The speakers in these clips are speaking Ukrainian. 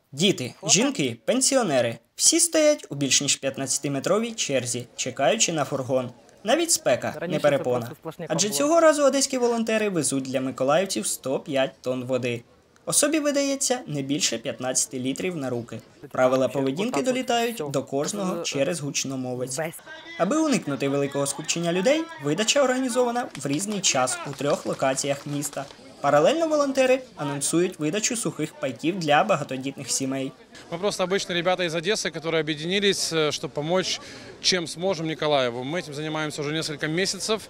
Діти, жінки, пенсіонери – всі стоять у більш ніж 15-метровій черзі, чекаючи на фургон. Навіть спека – не перепона. Адже цього разу одеські волонтери везуть для миколаївців 105 тонн води. Особі видається не більше 15 літрів на руки. Правила поведінки долітають до кожного через гучномовець. Аби уникнути великого скупчення людей, видача організована в різний час у 3 локаціях міста. Паралельно волонтери анонсують видачу сухих пайків для багатодітних сімей. Мы просто обычные ребята из Одессы, которые объединились, чтобы помочь, чем сможем, Николаеву. Мы этим занимаемся уже несколько месяцев.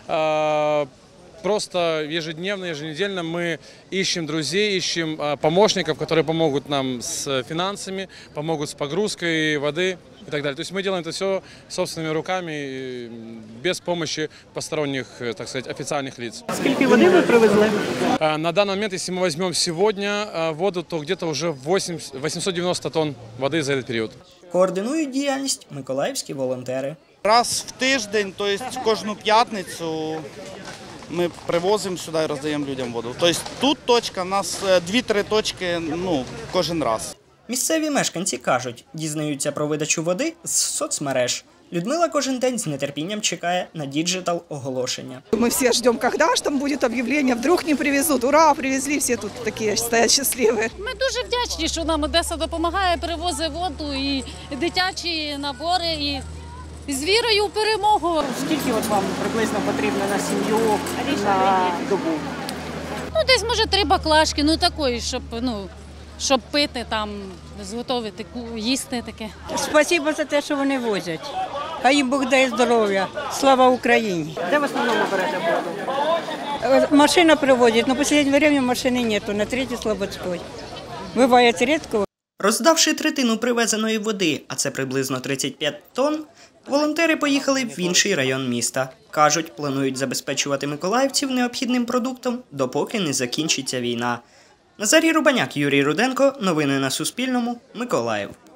Просто ежедневно, еженедельно мы ищем друзей, ищем помощников, которые помогут нам с финансами, помогут с погрузкой воды и так далее. То есть мы делаем это все собственными руками, без помощи посторонних, так сказать, официальных лиц. Сколько воды вы привезли? На данный момент, если мы возьмем сегодня воду, то где-то уже 890 тонн воды за этот период. Координують діяльність миколаївські волонтери. Раз в тиждень, то есть кожну п'ятницю ми привозимо сюди і роздаємо людям воду. Тобто тут точка, у нас 2-3 точки кожен раз. Місцеві мешканці кажуть, дізнаються про видачу води з соцмереж. Людмила кожен день з нетерпінням чекає на діджитал-оголошення. Мы все ждем, когда же там будет объявление, вдруг не привезут. Ура, привезли, все тут такі стоять щасливі. Ми дуже вдячні, що нам Одеса допомагає, привозить воду і дитячі набори, і з вірою в перемогу. Скільки от вам приблизно потрібно на сім'ю на добу? Ну, десь, може, 3 баклажки, такої, щоб пити, там, зготовити, їсти таке. Спасибо за те, що вони возять. Хай їм Бог дає здоров'я. Слава Україні. Де в основному берете воду? Машина привозить, но в последнее время машины нету, на 3-й Слободской. Бывает редко. Роздавши третину привезеної води, а це приблизно 35 тонн, волонтери поїхали в інший район міста. Кажуть, планують забезпечувати миколаївців необхідним продуктом, допоки не закінчиться війна. Назарій Рубаняк, Юрій Руденко. Новини на Суспільному. Миколаїв.